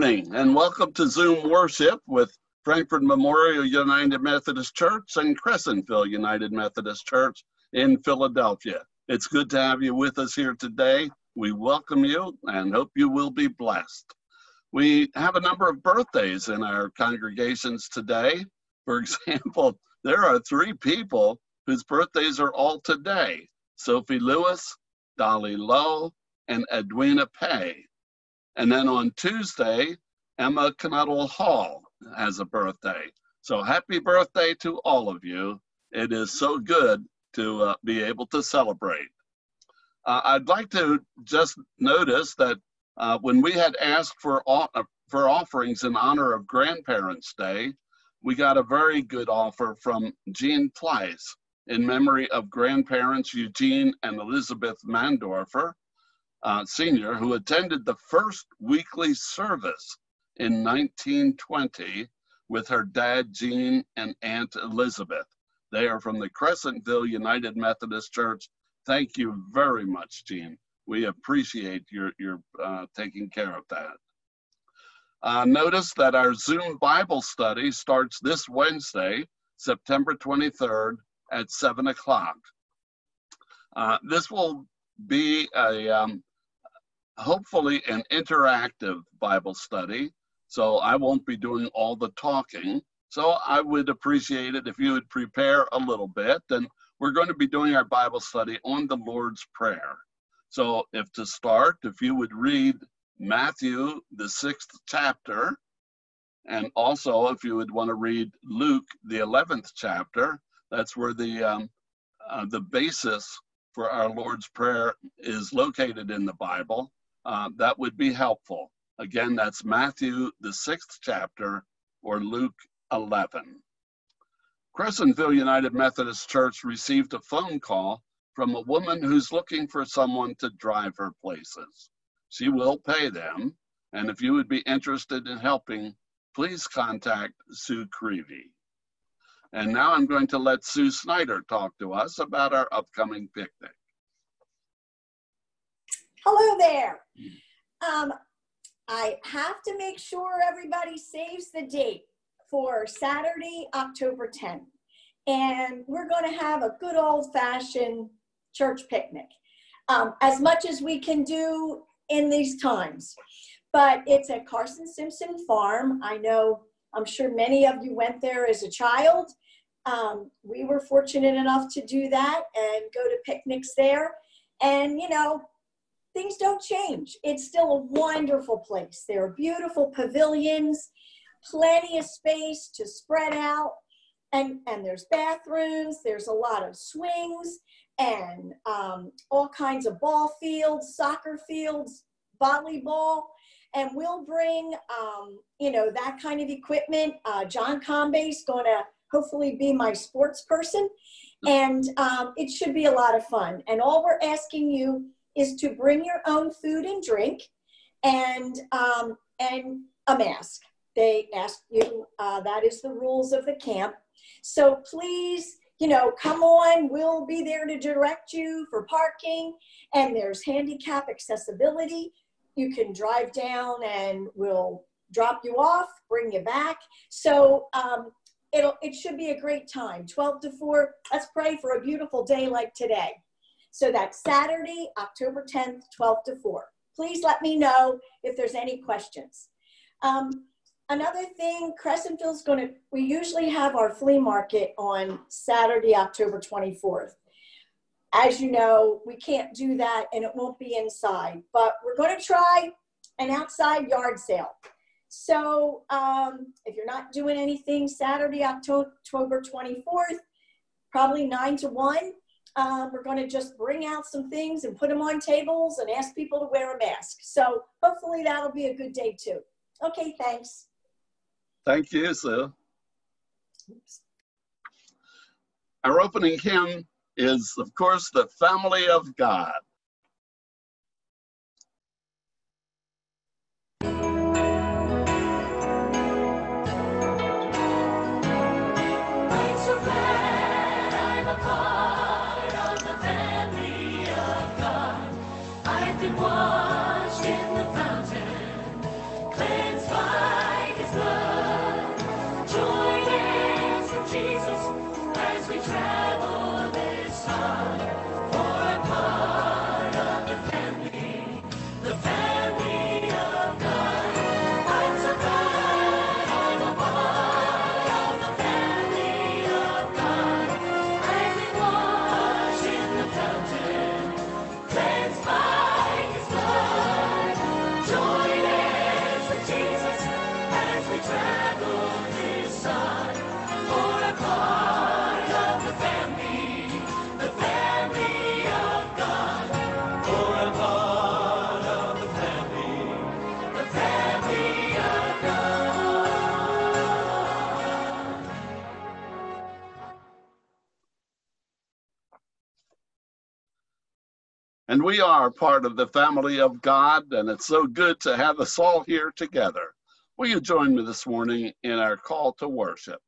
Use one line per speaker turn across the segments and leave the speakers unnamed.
evening and welcome to Zoom worship with Frankford Memorial United Methodist Church and Crescentville United Methodist Church in Philadelphia. It's good to have you with us here today. We welcome you and hope you will be blessed. We have a number of birthdays in our congregations today. For example, there are 3 people whose birthdays are all today: Sophie Lewis, Dolly Lowe, and Edwina Pay. And then on Tuesday, Emma Knuddle Hall has a birthday. So happy birthday to all of you. It is so good to be able to celebrate. I'd like to just notice that when we had asked for offerings in honor of Grandparents' Day, we got a very good offer from Jean Pleiss in memory of grandparents Eugene and Elizabeth Mandorfer, Sr., who attended the first weekly service in 1920 with her dad, Gene, and Aunt Elizabeth. They are from the Crescentville United Methodist Church. Thank you very much, Gene. We appreciate your taking care of that. Notice that our Zoom Bible study starts this Wednesday, September 23rd at 7 o'clock. This will be hopefully an interactive Bible study, so I won't be doing all the talking. So I would appreciate it if you would prepare a little bit, and we're going to be doing our Bible study on the Lord's Prayer. So if you would read Matthew, the 6th chapter, and also if you would want to read Luke, the 11th chapter, that's where the basis for our Lord's Prayer is located in the Bible. That would be helpful. Again, that's Matthew, the 6th chapter, or Luke 11. Crescentville United Methodist Church received a phone call from a woman who's looking for someone to drive her places. She will pay them, and if you would be interested in helping, please contact Sue Creevy. And now I'm going to let Sue Snyder talk to us about our upcoming picnic.
Hello there. I have to make sure everybody saves the date for Saturday, October 10th. And we're going to have a good old-fashioned church picnic, as much as we can do in these times. But it's at Carson Simpson Farm. I'm sure many of you went there as a child. We were fortunate enough to do that and go to picnics there. And, things don't change. It's still a wonderful place. There are beautiful pavilions, plenty of space to spread out, and there's bathrooms, there's a lot of swings, and all kinds of ball fields, soccer fields, volleyball, and we'll bring, that kind of equipment. John Combay's going to hopefully be my sports person, and it should be a lot of fun. And all we're asking you is to bring your own food and drink and a mask. They ask you, that is the rules of the camp. So please, come on, we'll be there to direct you for parking, and there's handicap accessibility. You can drive down and we'll drop you off, bring you back. So it should be a great time. 12 to 4, let's pray for a beautiful day like today. So that's Saturday, October 10th, 12 to 4. Please let me know if there's any questions. Another thing, Crescentville's we usually have our flea market on Saturday, October 24th. As you know, we can't do that and it won't be inside, but we're going to try an outside yard sale. So if you're not doing anything Saturday, October 24th, probably 9 to 1, we're going to just bring out some things and put them on tables and ask people to wear a mask. So hopefully that'll be a good day too. Okay, thanks.
Thank you, Sue. Oops. Our opening hymn is, of course, The Family of God.
Washed in the fountain, cleansed by
we are part of the family of God, and it's so good to have us all here together. Will you join me this morning in our call to worship?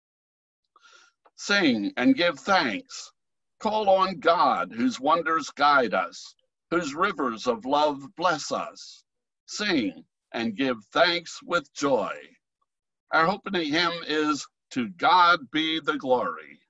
Sing and give thanks. Call on God, whose wonders guide us, whose rivers of love bless us. Sing and give thanks with joy. Our opening hymn is "To God Be the Glory."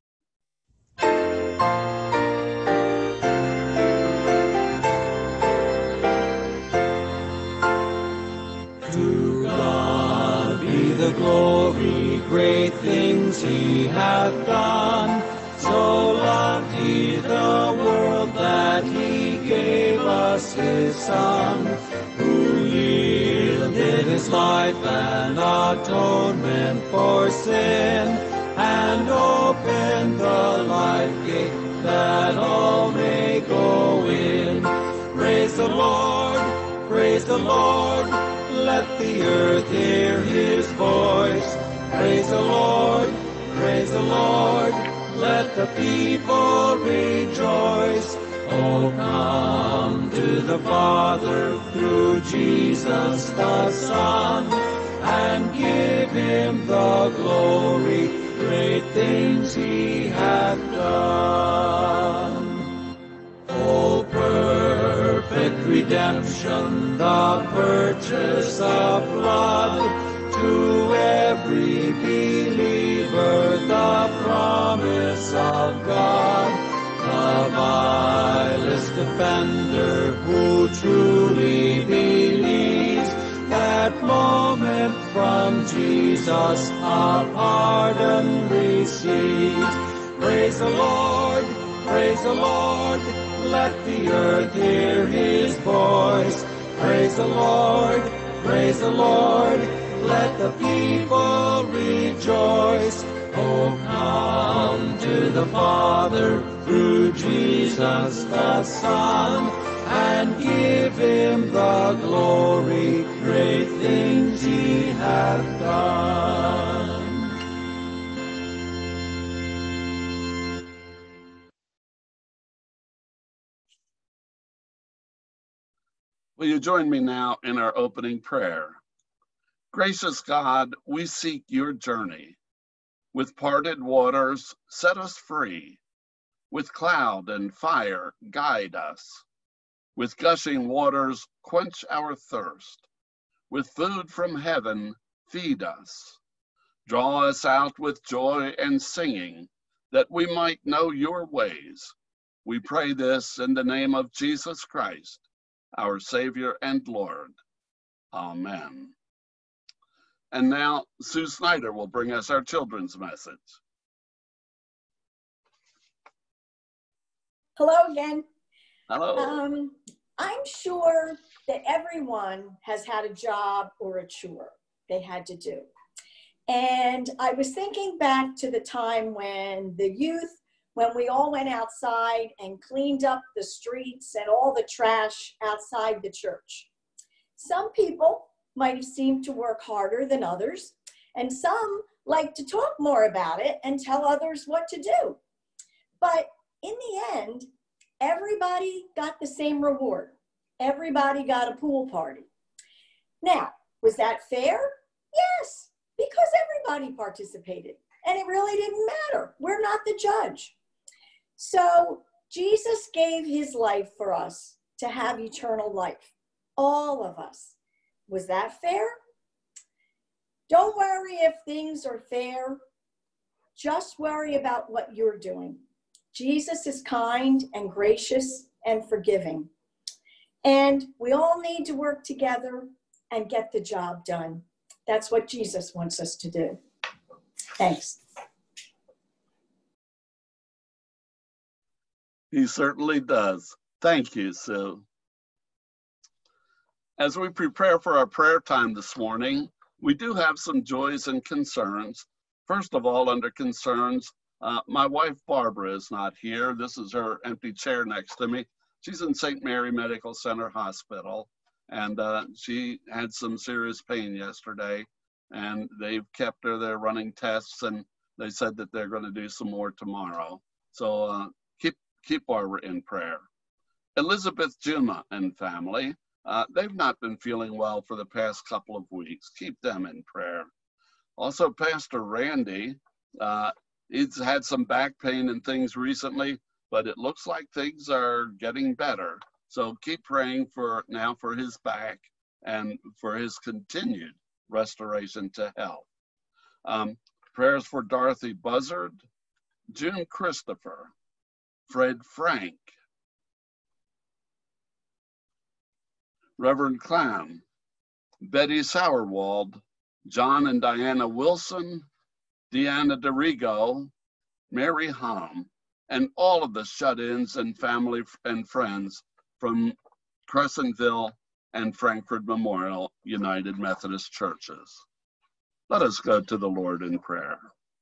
To God be the glory, great things he hath done. So loved he the world that he gave us his Son, who yielded his life an atonement for sin, and opened the life gate that all may go in. Praise the Lord, praise the Lord. Let the earth hear his voice. Praise the Lord, praise the Lord. Let the people rejoice. Oh, come to the Father through Jesus the Son, and give him the glory, great things he hath done. Oh, perfect redemption, the purchase of blood, to every believer the promise of God, the vilest offender who truly believes, that moment from Jesus a pardon receives. Praise the Lord, praise the Lord. Let the earth hear his voice. Praise the Lord, praise the Lord. Let the people rejoice. Oh, come to the Father through Jesus the Son, and give him the glory, great things he hath done.
Will you join me now in our opening prayer? Gracious God, we seek your journey. With parted waters, set us free. With cloud and fire, guide us. With gushing waters, quench our thirst. With food from heaven, feed us. Draw us out with joy and singing, that we might know your ways. We pray this in the name of Jesus Christ, our Savior and Lord. Amen. And now, Sue Snyder will bring us our children's message.
Hello again.
Hello.
I'm sure that everyone has had a job or a chore they had to do. And I was thinking back to the time when we all went outside and cleaned up the streets and all the trash outside the church. Some people might have seemed to work harder than others, and some like to talk more about it and tell others what to do. But in the end, everybody got the same reward. Everybody got a pool party. Now, was that fair? Yes, because everybody participated, and it really didn't matter. We're not the judge. So Jesus gave his life for us to have eternal life, all of us. Was that fair? Don't worry if things are fair. Just worry about what you're doing. Jesus is kind and gracious and forgiving. And we all need to work together and get the job done. That's what Jesus wants us to do. Thanks.
He certainly does. Thank you, Sue. As we prepare for our prayer time this morning, we do have some joys and concerns. First of all, under concerns, my wife Barbara is not here. This is her empty chair next to me. She's in St. Mary Medical Center Hospital, and she had some serious pain yesterday, and they've kept her there running tests, and they said that they're going to do some more tomorrow. So keep Barbara in prayer. Elizabeth Juma and family. They've not been feeling well for the past couple of weeks. Keep them in prayer. Also, Pastor Randy, he's had some back pain and things recently, but it looks like things are getting better. So keep praying for his back and for his continued restoration to health. Prayers for Dorothy Buzzard, June Christopher, Fred Frank, Reverend Clown, Betty Sauerwald, John and Diana Wilson, Deanna DeRigo, Mary Hom, and all of the shut-ins and family and friends from Crescentville and Frankford Memorial United Methodist Churches. Let us go to the Lord in prayer.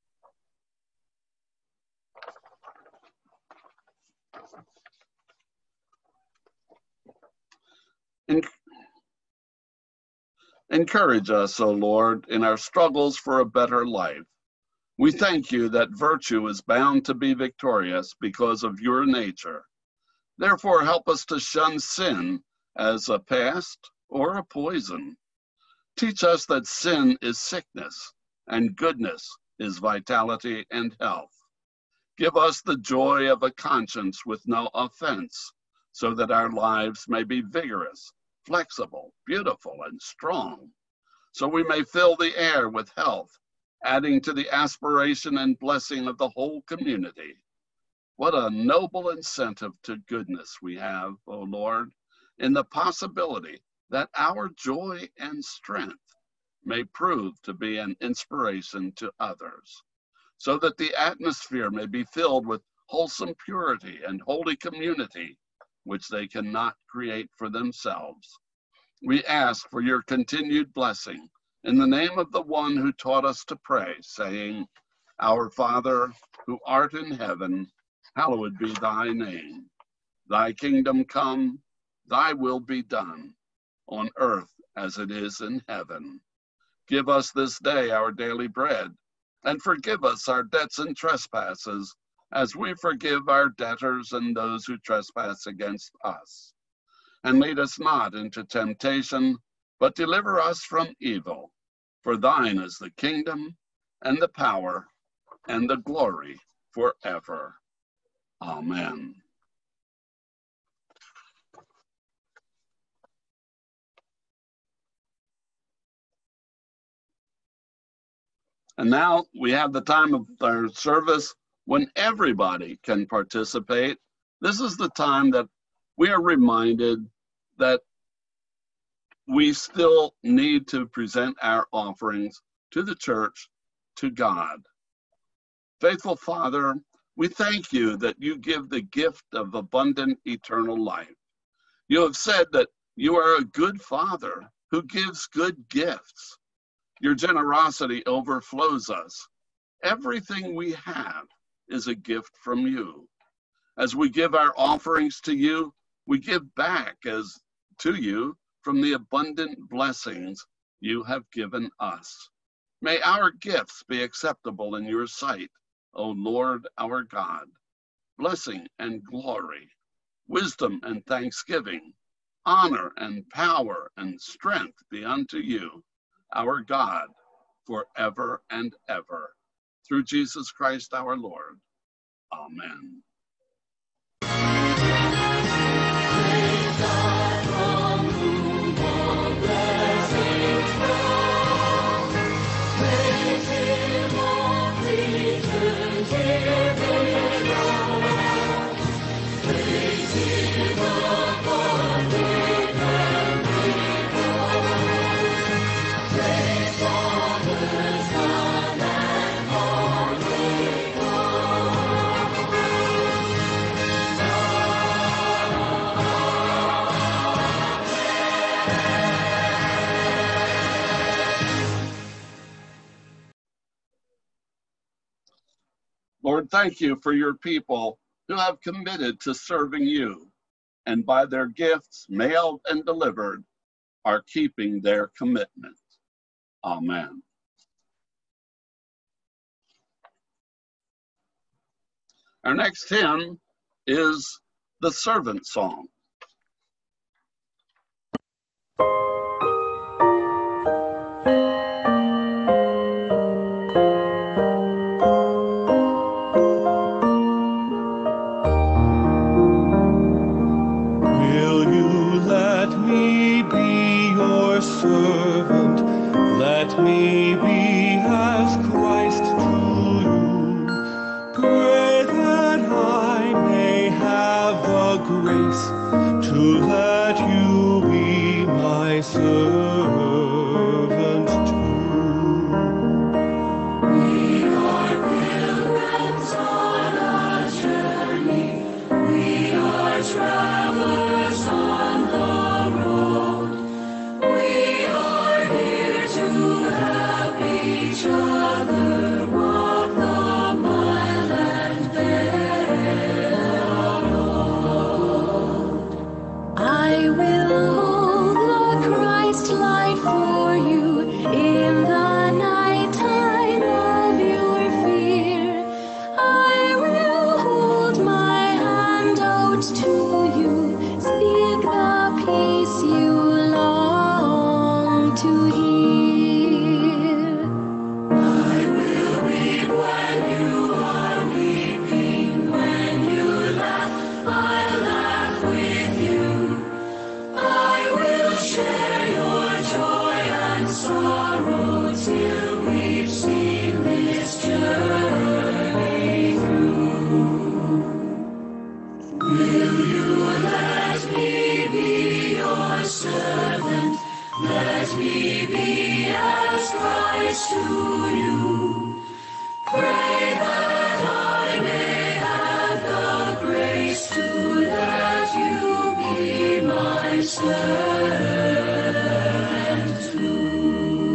Encourage us, O Lord, in our struggles for a better life. We thank you that virtue is bound to be victorious because of your nature. Therefore, help us to shun sin as a pest or a poison. Teach us that sin is sickness and goodness is vitality and health. Give us the joy of a conscience with no offense, so that our lives may be vigorous, flexible, beautiful, and strong, so we may fill the air with health, adding to the aspiration and blessing of the whole community. What a noble incentive to goodness we have, O Lord, in the possibility that our joy and strength may prove to be an inspiration to others, so that the atmosphere may be filled with wholesome purity and holy community, which they cannot create for themselves. We ask for your continued blessing in the name of the one who taught us to pray, saying, Our Father, who art in heaven, hallowed be thy name. Thy kingdom come, thy will be done, on earth as it is in heaven. Give us this day our daily bread, and forgive us our debts and trespasses, as we forgive our debtors and those who trespass against us. And lead us not into temptation, but deliver us from evil. For thine is the kingdom, and the power, and the glory forever. Amen. And now we have the time of our service when everybody can participate. This is the time that we are reminded that we still need to present our offerings to the church, to God. Faithful Father, we thank you that you give the gift of abundant eternal life. You have said that you are a good Father who gives good gifts. Your generosity overflows us. Everything we have is a gift from you. As we give our offerings to you, we give back to you from the abundant blessings you have given us. May our gifts be acceptable in your sight, O Lord our God. Blessing and glory, wisdom and thanksgiving, honor and power and strength be unto you, our God, forever and ever. Through Jesus Christ our Lord. Amen. Lord, thank you for your people who have committed to serving you, and by their gifts, mailed and delivered, are keeping their commitment. Amen. Our next hymn is the Servant Song.
servant. Let me be as Christ to you. Pray that I may have the grace to let you be my servant too.
We are pilgrims on a journey. We are travelers on the road. We are here to help each other walk the mile and bear the load. I will hold the Christ light for you in the night time of your fear. I will hold my hand out to you, speak the peace you long to hear. I will weep when you are weeping, when you laugh, I'll laugh with you. I will share your joy and sorrow till we've seen this journey through. Will you let me be your servant? Let me be as Christ to you. Pray that I may have the grace to let you be my servant too.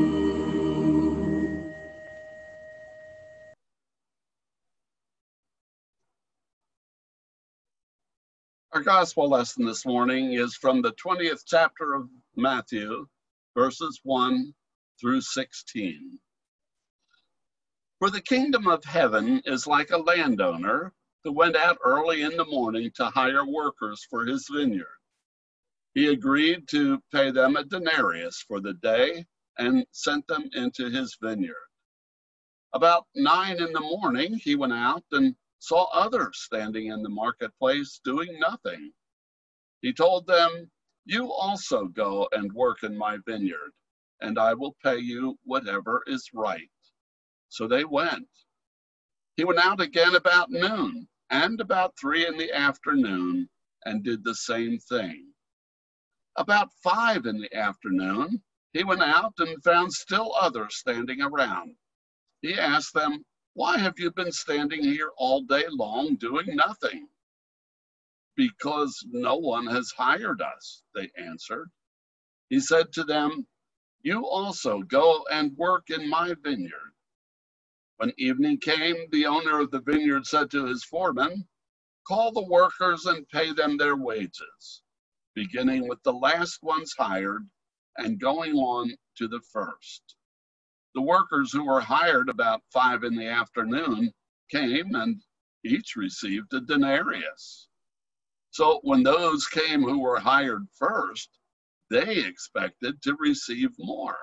Our gospel lesson this morning is from the 20th chapter of Matthew, verses 1 through 16. For the kingdom of heaven is like a landowner who went out early in the morning to hire workers for his vineyard. He agreed to pay them a denarius for the day and sent them into his vineyard. About 9 in the morning, he went out and saw others standing in the marketplace doing nothing. He told them, "You also go and work in my vineyard, and I will pay you whatever is right." So they went. He went out again about noon and about 3 in the afternoon and did the same thing. About 5 in the afternoon, he went out and found still others standing around. He asked them, "Why have you been standing here all day long doing nothing?" "Because no one has hired us," they answered. He said to them, "You also go and work in my vineyard." When evening came, the owner of the vineyard said to his foreman, "Call the workers and pay them their wages, beginning with the last ones hired and going on to the first." The workers who were hired about 5 in the afternoon came and each received a denarius. So when those came who were hired first, they expected to receive more.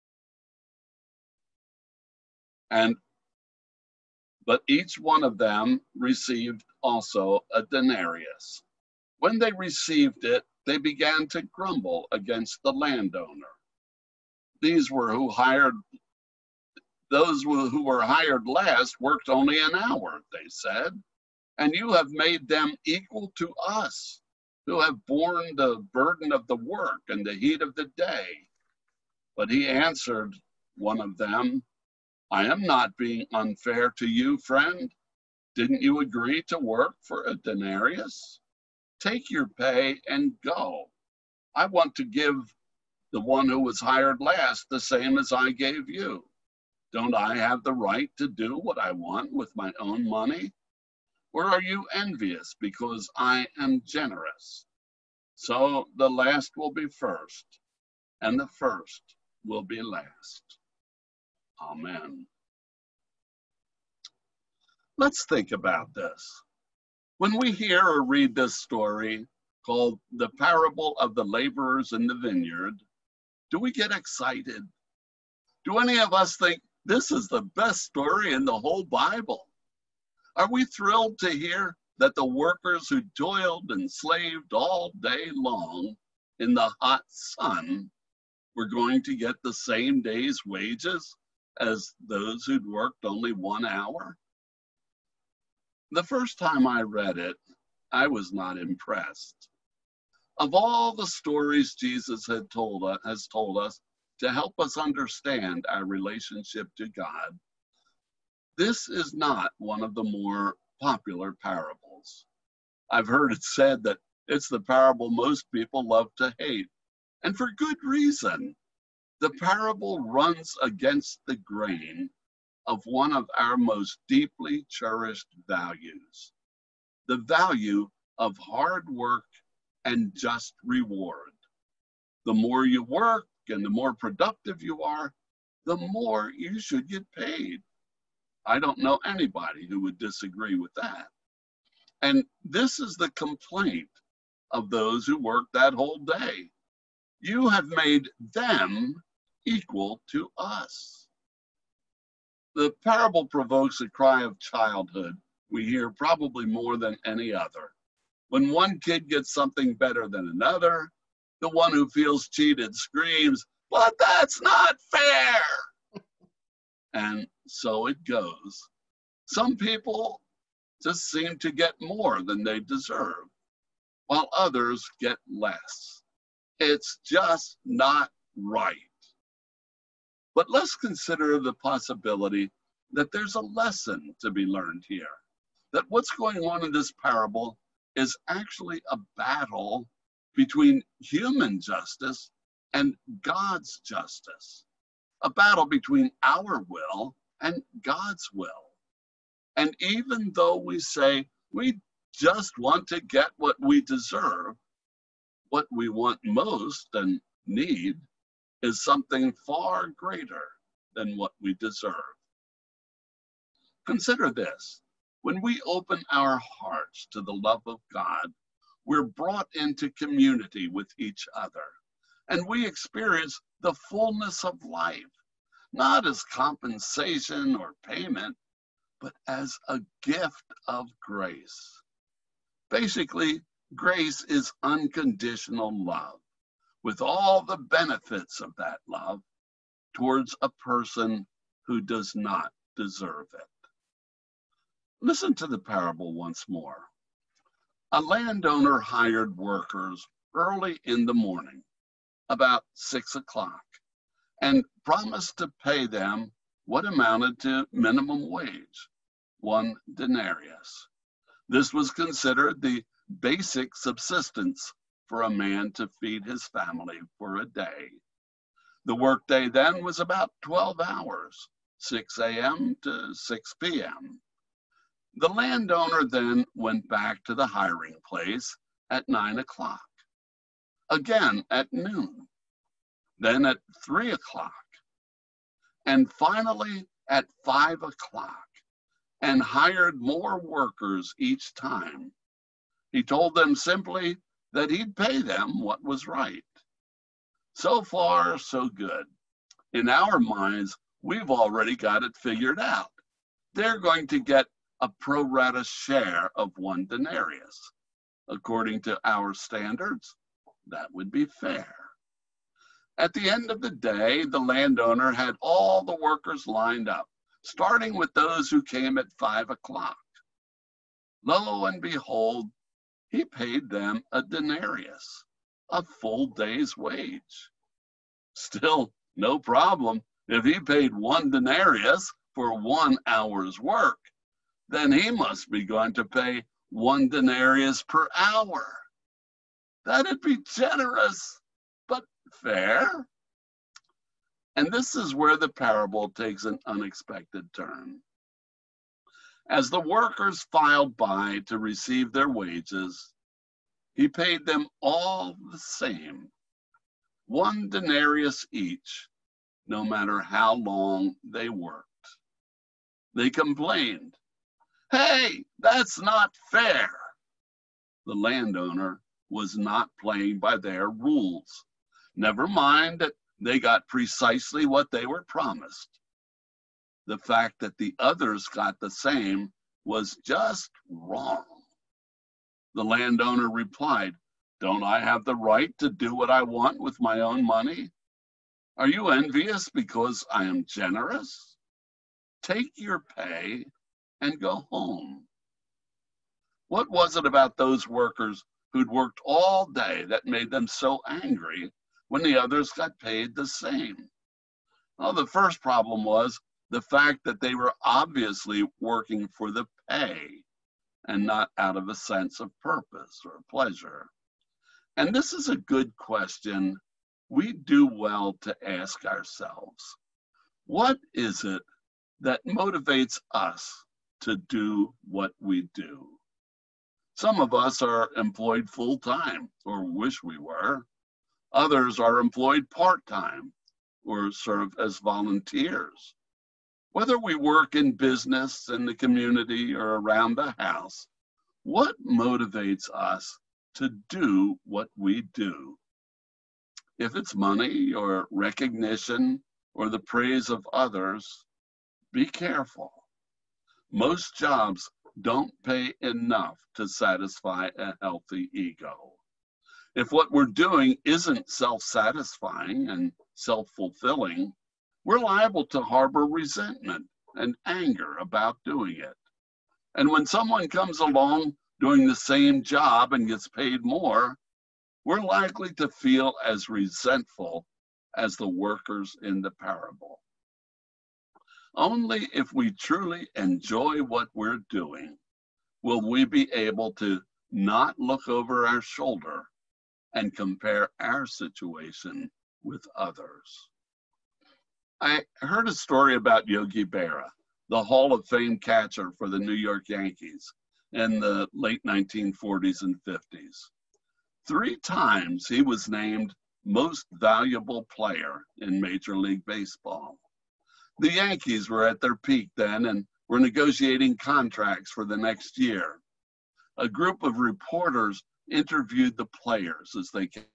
But each one of them received also a denarius. When they received it, they began to grumble against the landowner. Those who were hired last worked only an hour, they said, and you have made them equal to us, who have borne the burden of the work and the heat of the day. But he answered one of them, "I am not being unfair to you, friend. Didn't you agree to work for a denarius? Take your pay and go. I want to give the one who was hired last the same as I gave you. Don't I have the right to do what I want with my own money? Or are you envious because I am generous? So the last will be first, and the first will be last." Amen. Let's think about this. When we hear or read this story called the parable of the laborers in the vineyard, do we get excited? Do any of us think this is the best story in the whole Bible? Are we thrilled to hear that the workers who toiled and slaved all day long in the hot sun were going to get the same day's wages as those who'd worked only 1 hour? The first time I read it, I was not impressed. Of all the stories Jesus has told us to help us understand our relationship to God, this is not one of the more popular parables. I've heard it said that it's the parable most people love to hate, and for good reason. The parable runs against the grain of one of our most deeply cherished values, the value of hard work and just reward. The more you work and the more productive you are, the more you should get paid. I don't know anybody who would disagree with that. And this is the complaint of those who work that whole day. You have made them equal to us. The parable provokes a cry of childhood we hear probably more than any other. When one kid gets something better than another, the one who feels cheated screams, "But that's not fair!" And so it goes. Some people just seem to get more than they deserve, while others get less. It's just not right. But let's consider the possibility that there's a lesson to be learned here, that what's going on in this parable is actually a battle between human justice and God's justice, a battle between our will and God's will. And even though we say we just want to get what we deserve, what we want most and need is something far greater than what we deserve. Consider this. When we open our hearts to the love of God, we're brought into community with each other, and we experience the fullness of life, not as compensation or payment, but as a gift of grace. Basically, grace is unconditional love, with all the benefits of that love towards a person who does not deserve it. Listen to the parable once more. A landowner hired workers early in the morning, about 6 o'clock, and promised to pay them what amounted to minimum wage, 1 denarius. This was considered the basic subsistence for a man to feed his family for a day. The workday then was about 12 hours, 6 a.m. to 6 p.m. The landowner then went back to the hiring place at 9 o'clock, again at noon, then at 3 o'clock, and finally at 5 o'clock, and hired more workers each time. He told them simply that he'd pay them what was right. So far, so good. In our minds, we've already got it figured out. They're going to get a pro rata share of 1 denarius. According to our standards, that would be fair. At the end of the day, the landowner had all the workers lined up, starting with those who came at 5 o'clock. Lo and behold, he paid them a denarius, a full day's wage. Still, no problem. If he paid 1 denarius for 1 hour's work, then he must be going to pay 1 denarius per hour. That'd be generous, but fair. And this is where the parable takes an unexpected turn. As the workers filed by to receive their wages, he paid them all the same, 1 denarius each, no matter how long they worked. They complained, "Hey, that's not fair." The landowner was not playing by their rules. Never mind that they got precisely what they were promised. The fact that the others got the same was just wrong. The landowner replied, "Don't I have the right to do what I want with my own money? Are you envious because I am generous? Take your pay and go home. What was it about those workers who'd worked all day that made them so angry when the others got paid the same? Well, the first problem was the fact that they were obviously working for the pay and not out of a sense of purpose or pleasure. And this is a good question we do well to ask ourselves. What is it that motivates us to do what we do? Some of us are employed full-time or wish we were. Others are employed part-time or serve as volunteers. Whether we work in business, in the community, or around the house, what motivates us to do what we do? If it's money or recognition or the praise of others, be careful. Most jobs don't pay enough to satisfy a healthy ego. If what we're doing isn't self-satisfying and self-fulfilling, we're liable to harbor resentment and anger about doing it. And when someone comes along doing the same job and gets paid more, we're likely to feel as resentful as the workers in the parable. Only if we truly enjoy what we're doing will we be able to not look over our shoulder and compare our situation with others. I heard a story about Yogi Berra, the Hall of Fame catcher for the New York Yankees in the late 1940s and 50s. 3 times he was named Most Valuable Player in Major League Baseball. The Yankees were at their peak then and were negotiating contracts for the next year. A group of reporters interviewed the players as they came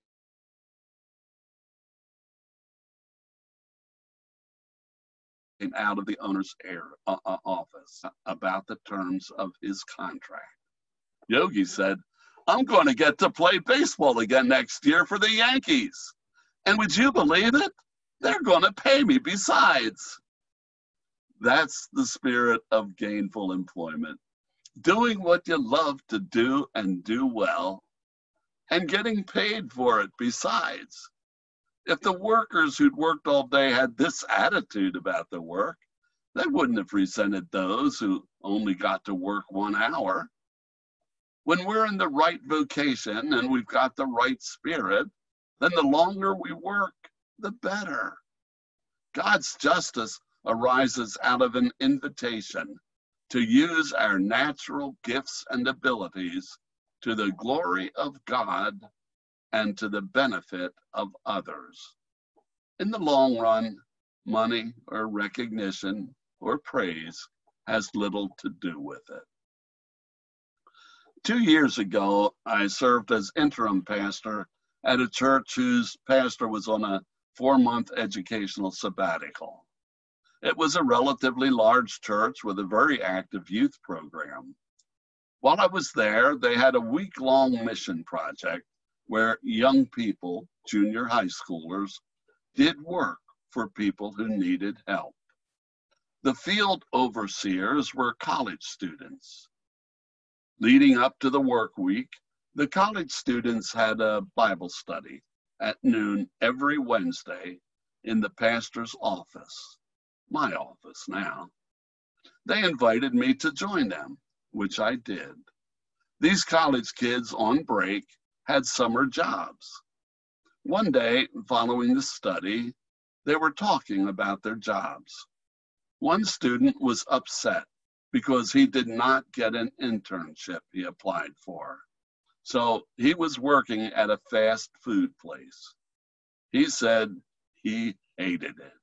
out of the owner's office about the terms of his contract. Yogi said, "I'm going to get to play baseball again next year for the Yankees. And would you believe it? They're going to pay me besides." That's the spirit of gainful employment. Doing what you love to do and do well, and getting paid for it besides. If the workers who'd worked all day had this attitude about the work, they wouldn't have resented those who only got to work 1 hour. When we're in the right vocation and we've got the right spirit, then the longer we work, the better. God's justice arises out of an invitation to use our natural gifts and abilities to the glory of God and to the benefit of others. In the long run, money or recognition or praise has little to do with it. 2 years ago, I served as interim pastor at a church whose pastor was on a 4-month educational sabbatical. It was a relatively large church with a very active youth program. While I was there, they had a week-long mission project where young people, junior high schoolers, did work for people who needed help. The field overseers were college students. Leading up to the work week, the college students had a Bible study at noon every Wednesday in the pastor's office, my office now. They invited me to join them, which I did. These college kids on break had summer jobs. One day, following the study, they were talking about their jobs. One student was upset because he did not get an internship he applied for. So he was working at a fast food place. He said he hated it.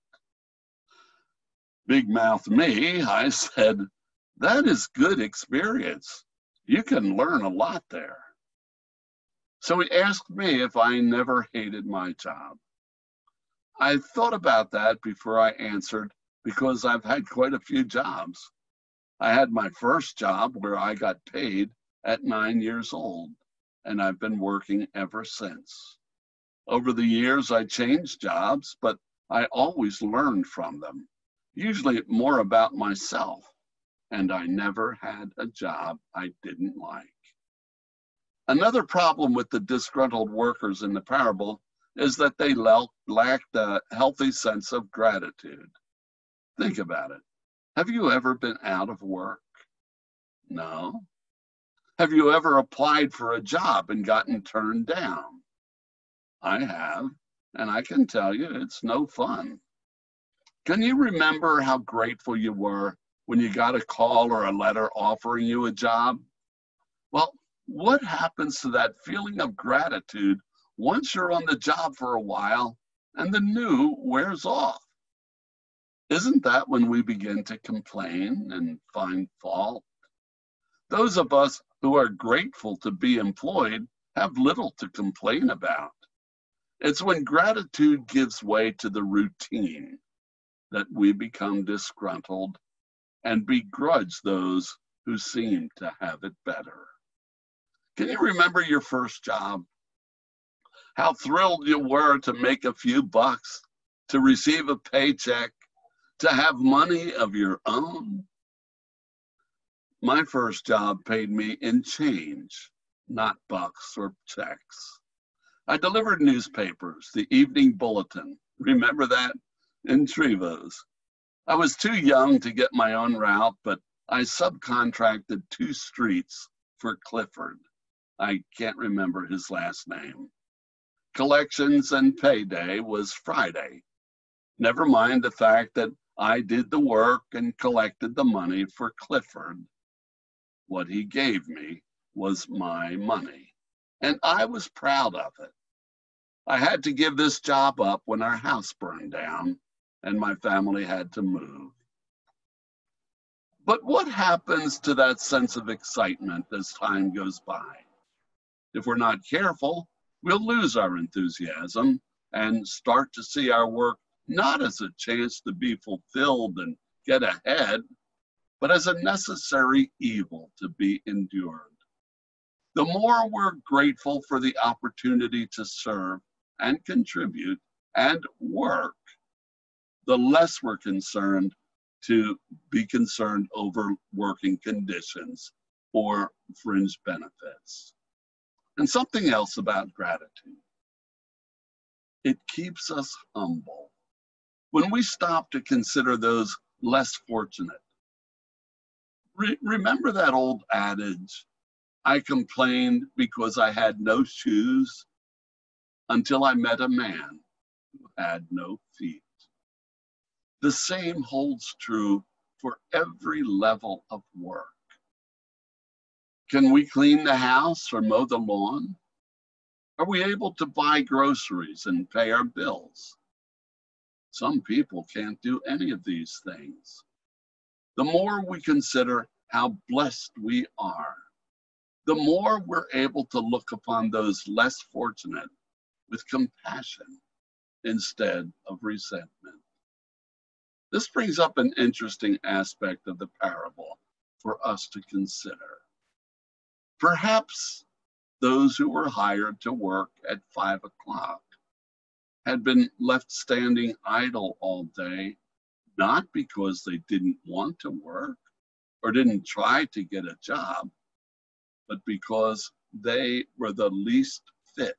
Big mouth me, I said, "That is good experience. You can learn a lot there." So he asked me if I never hated my job. I thought about that before I answered because I've had quite a few jobs. I had my first job where I got paid at 9 years old, and I've been working ever since. Over the years, I changed jobs, but I always learned from them, usually more about myself, and I never had a job I didn't like. Another problem with the disgruntled workers in the parable is that they lacked a healthy sense of gratitude. Think about it. Have you ever been out of work? No. Have you ever applied for a job and gotten turned down? I have, and I can tell you it's no fun. Can you remember how grateful you were when you got a call or a letter offering you a job? Well, what happens to that feeling of gratitude once you're on the job for a while and the new wears off? Isn't that when we begin to complain and find fault? Those of us who are grateful to be employed have little to complain about. It's when gratitude gives way to the routine that we become disgruntled and begrudge those who seem to have it better. Can you remember your first job? How thrilled you were to make a few bucks, to receive a paycheck, to have money of your own? My first job paid me in change, not bucks or checks. I delivered newspapers, the Evening Bulletin. Remember that? In Trevose. I was too young to get my own route, but I subcontracted 2 streets for Clifford. I can't remember his last name. Collections and payday was Friday. Never mind the fact that I did the work and collected the money for Clifford. What he gave me was my money, and I was proud of it. I had to give this job up when our house burned down and my family had to move. But what happens to that sense of excitement as time goes by? If we're not careful, we'll lose our enthusiasm and start to see our work not as a chance to be fulfilled and get ahead, but as a necessary evil to be endured. The more we're grateful for the opportunity to serve and contribute and work, the less we're concerned over working conditions or fringe benefits. And something else about gratitude. It keeps us humble. When we stop to consider those less fortunate, remember that old adage, I complained because I had no shoes until I met a man who had no feet. The same holds true for every level of work. Can we clean the house or mow the lawn? Are we able to buy groceries and pay our bills? Some people can't do any of these things. The more we consider how blessed we are, the more we're able to look upon those less fortunate with compassion instead of resentment. This brings up an interesting aspect of the parable for us to consider. Perhaps those who were hired to work at 5 o'clock had been left standing idle all day, not because they didn't want to work or didn't try to get a job, but because they were the least fit.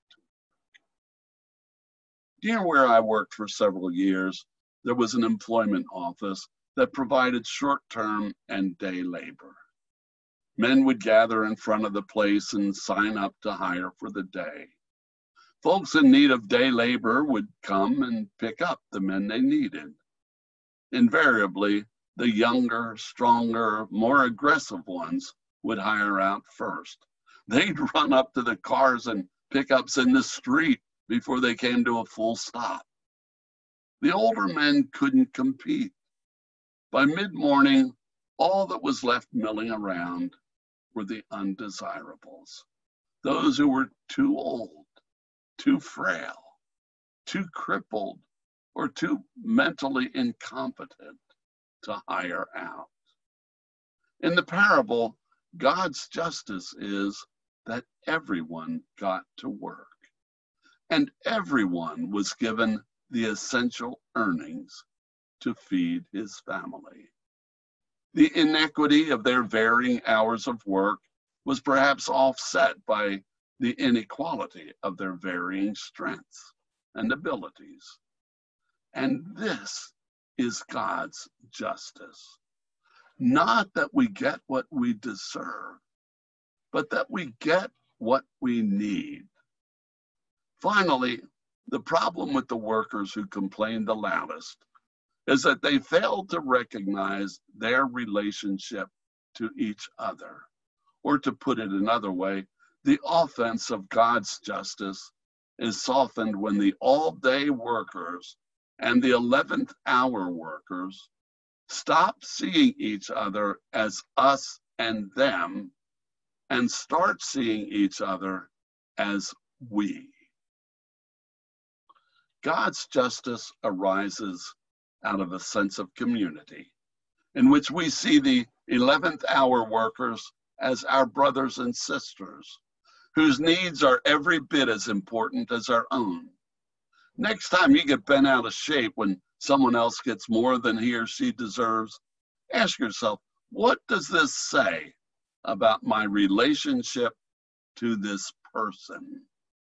Near where I worked for several years, there was an employment office that provided short-term and day labor. Men would gather in front of the place and sign up to hire for the day. Folks in need of day labor would come and pick up the men they needed. Invariably, the younger, stronger, more aggressive ones would hire out first. They'd run up to the cars and pickups in the street before they came to a full stop. The older men couldn't compete. By mid-morning, all that was left milling around were the undesirables, those who were too old, too frail, too crippled, or too mentally incompetent to hire out. In the parable, God's justice is that everyone got to work, and everyone was given the essential earnings to feed his family. The inequity of their varying hours of work was perhaps offset by the inequality of their varying strengths and abilities. And this is God's justice. Not that we get what we deserve, but that we get what we need. Finally, the problem with the workers who complained the loudest is that they failed to recognize their relationship to each other. Or to put it another way, the offense of God's justice is softened when the all-day workers and the 11th hour workers stop seeing each other as us and them and start seeing each other as we. God's justice arises out of a sense of community in which we see the 11th hour workers as our brothers and sisters whose needs are every bit as important as our own. Next time you get bent out of shape when someone else gets more than he or she deserves, ask yourself, what does this say about my relationship to this person?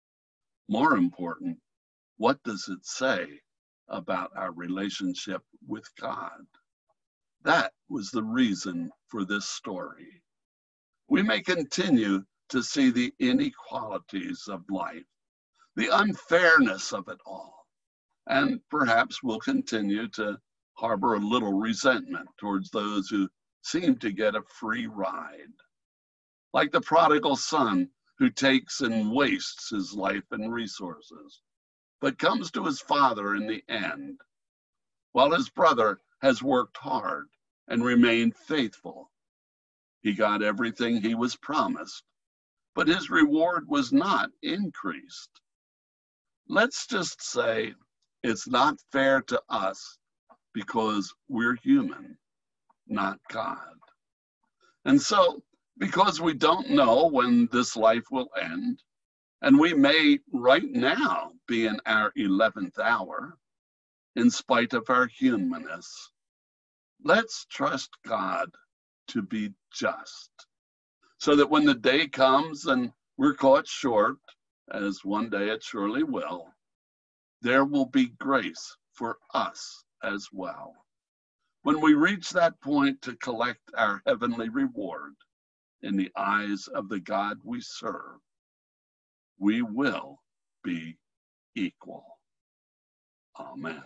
More important, what does it say about our relationship with God? That was the reason for this story. We may continue to see the inequalities of life, the unfairness of it all, and perhaps we'll continue to harbor a little resentment towards those who seem to get a free ride. Like the prodigal son who takes and wastes his life and resources, but comes to his father in the end, while his brother has worked hard and remained faithful. He got everything he was promised, but his reward was not increased. Let's just say it's not fair to us because we're human, not God. And so, because we don't know when this life will end, and we may right now be in our 11th hour, in spite of our humanness, let's trust God to be just, so that when the day comes and we're caught short, as one day it surely will, there will be grace for us as well. When we reach that point to collect our heavenly reward in the eyes of the God we serve, we will be equal. Amen.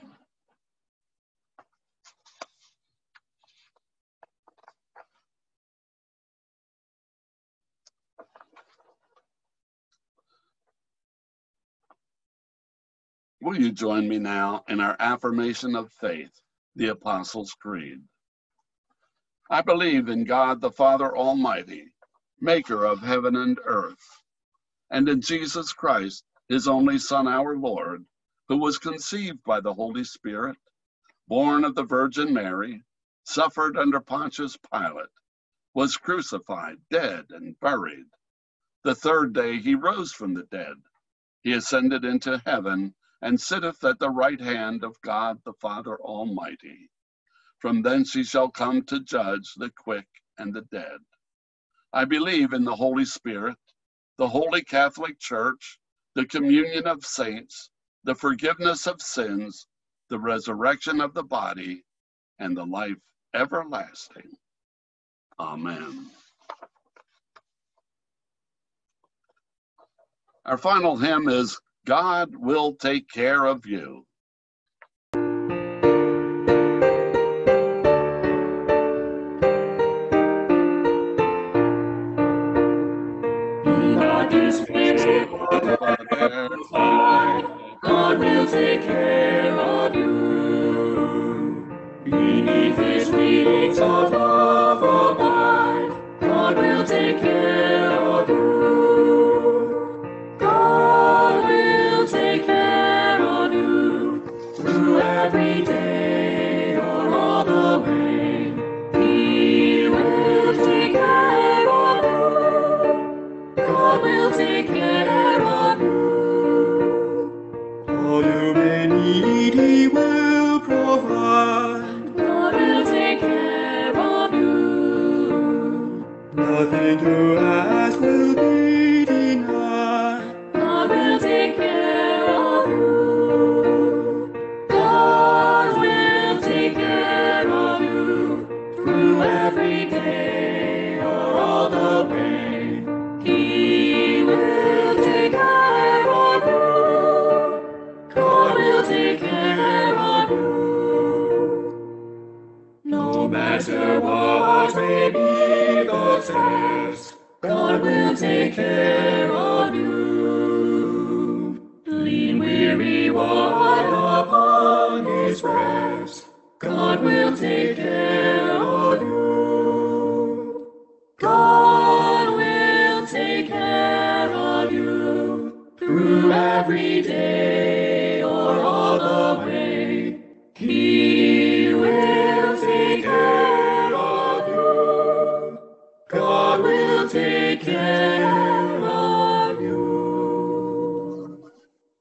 Will you join me now in our affirmation of faith, the Apostles' Creed? I believe in God the Father Almighty, maker of heaven and earth, and in Jesus Christ, his only Son, our Lord, who was conceived by the Holy Spirit, born of the Virgin Mary, suffered under Pontius Pilate, was crucified, dead, and buried. The third day he rose from the dead. He ascended into heaven and sitteth at the right hand of God the Father Almighty. From thence he shall come to judge the quick and the dead. I believe in the Holy Spirit, the Holy Catholic Church, the communion of saints, the forgiveness of sins, the resurrection of the body, and the life everlasting. Amen. Our final hymn is God Will Take Care of You.
God will take care of you. Beneath his wings of love abide, God will take care of you. God will take care of you through every day or all the way. He will take care of you. God will take care of you.
All you may need
weary one upon his rest, God will take care of you. God will take care of you through every day or all the way. He will take care of you. God will take care of you.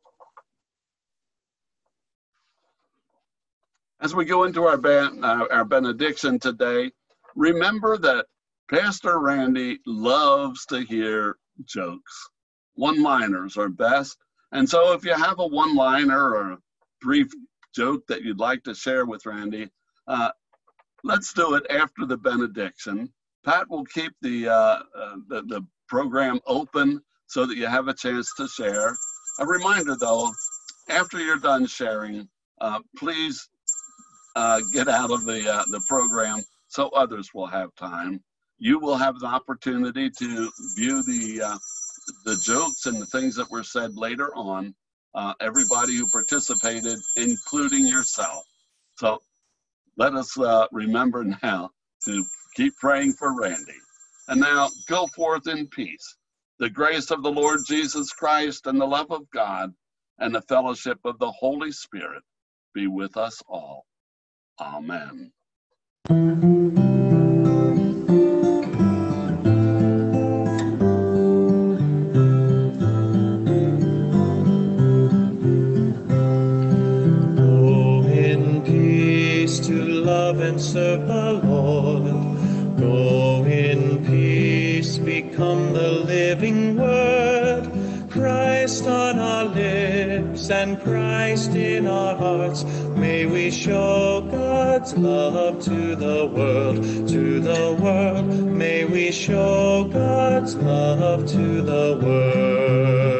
As we go into our benediction today, remember that Pastor Randy loves to hear jokes. One-liners are best. And so if you have a one-liner or a brief joke that you'd like to share with Randy, let's do it after the benediction. Pat will keep the program open so that you have a chance to share. A reminder though, after you're done sharing, please get out of the program so others will have time. You will have the opportunity to view the jokes and the things that were said later on, everybody who participated, including yourself. So let us remember now to keep praying for Randy. And now go forth in peace. The grace of the Lord Jesus Christ and the love of God and the fellowship of the Holy Spirit be with us all. Amen.
Go in peace to love and serve the Lord. Go in peace, become the living Word. Christ on our lips and Christ in our hearts. May we show God's love to the world, to the world. May we show God's love to the world.